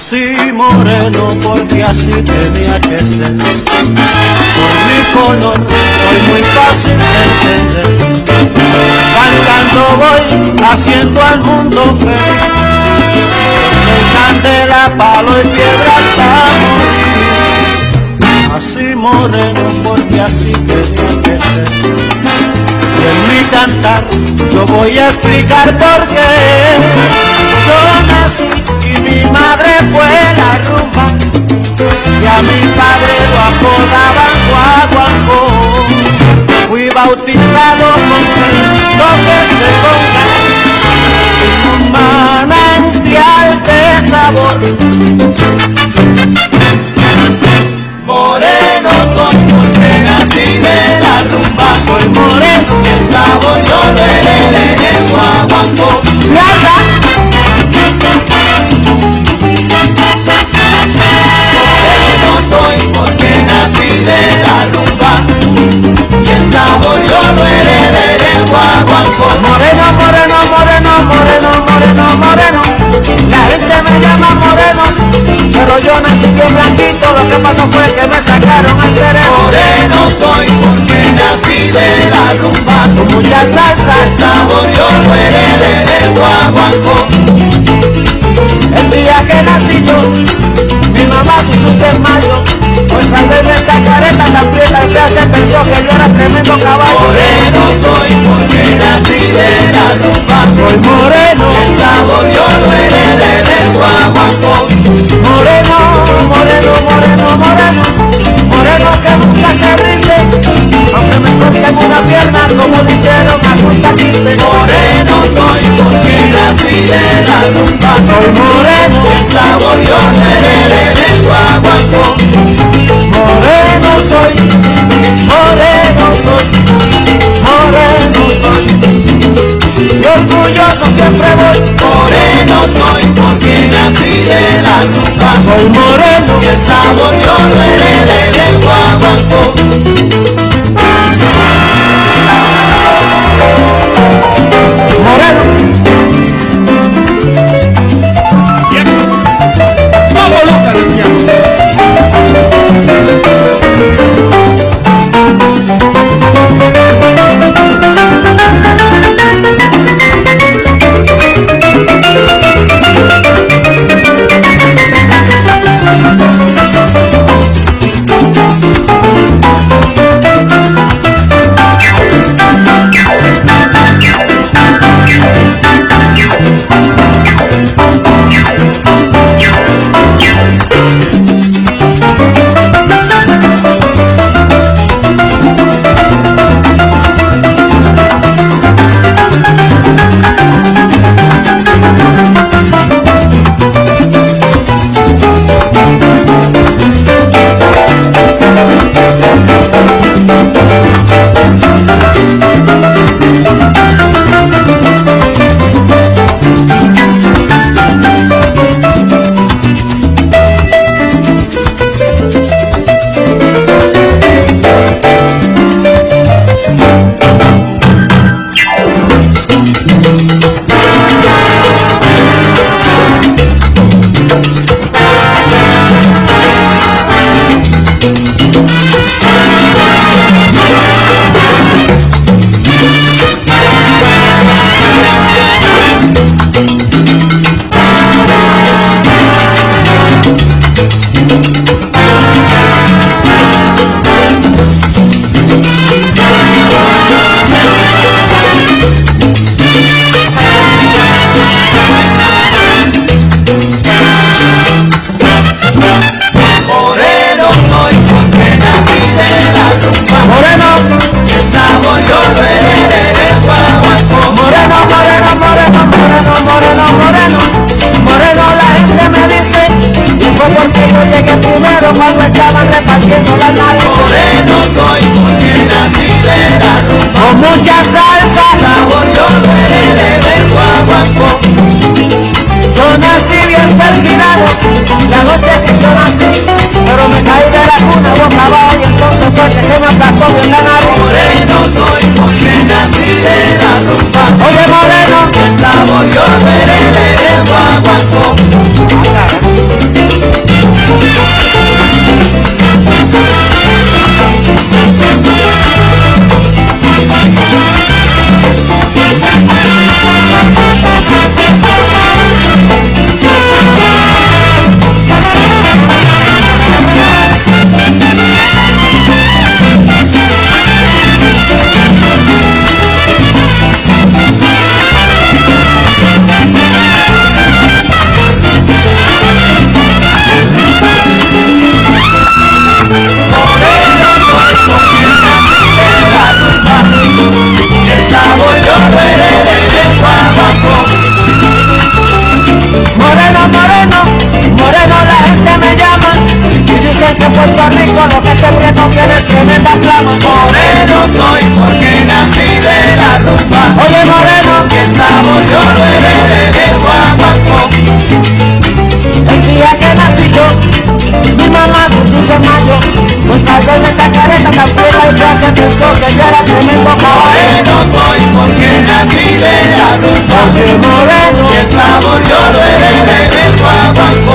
Nací moreno porque así tenía que ser. Por mi color soy muy fácil de entender. Cantando voy haciendo al mundo feliz. Soy candela, palo y piedra hasta morir. Nací moreno porque así tenía que ser. Y en mi cantar yo voy a explicar por qué. Yo nací y mi madre fue la rumba, y a mi padre lo apodaban guaguancó. Fui bautizado con el toque de conga, un manantial de sabor. Moreno soy porque nací de la rumba. Soy moreno y el sabor yo lo heredé del guaguancó. Soy porque nací de la rumba y el sabor yo lo heredé del guaguancó. moreno, moreno, moreno, moreno, moreno, moreno. La gente me llama moreno, pero yo nací bien blanquito. Lo que pasó fue que me sacaron el cerebro. Moreno soy porque nací de la rumba, Con mucha salsa, el sabor yo lo heredé del guaguancó. el día que nací yo, mi mamá sufrió un desmayo. Pues al verme esta careta tan prieta y fea, se pensó que yo era tremendo caballo. Moreno soy porque nací de la rumba, Soy moreno, el sabor yo lo heredé del guaguancó. moreno, moreno, moreno, moreno, moreno que nunca se rinde, aunque me corten una pierna como le hicieron a Punta Quinte. Moreno soy porque nací de la rumba, Soy moreno, el sabor yo lo heredé del guaguancó. moreno soy, moreno soy, moreno soy, y orgulloso siempre voy. Moreno soy porque nací de la rumba, Soy moreno, y el sabor yo lo heredé del guaguancó. moreno. Vamos, loca del piano. Puerto Rico, lo que este prieto tiene tremenda flama. Moreno soy porque nací de la rumba. Oye moreno, Y el sabor yo lo heredé del guaguancó. el día que nací yo, mi mamá su 5 de mayo, pues al verme esta careta también la frase pensó que yo era tremendo moreno. Moreno soy porque nací de la rumba. Oye moreno, Y el sabor yo lo heredé del guaguancó.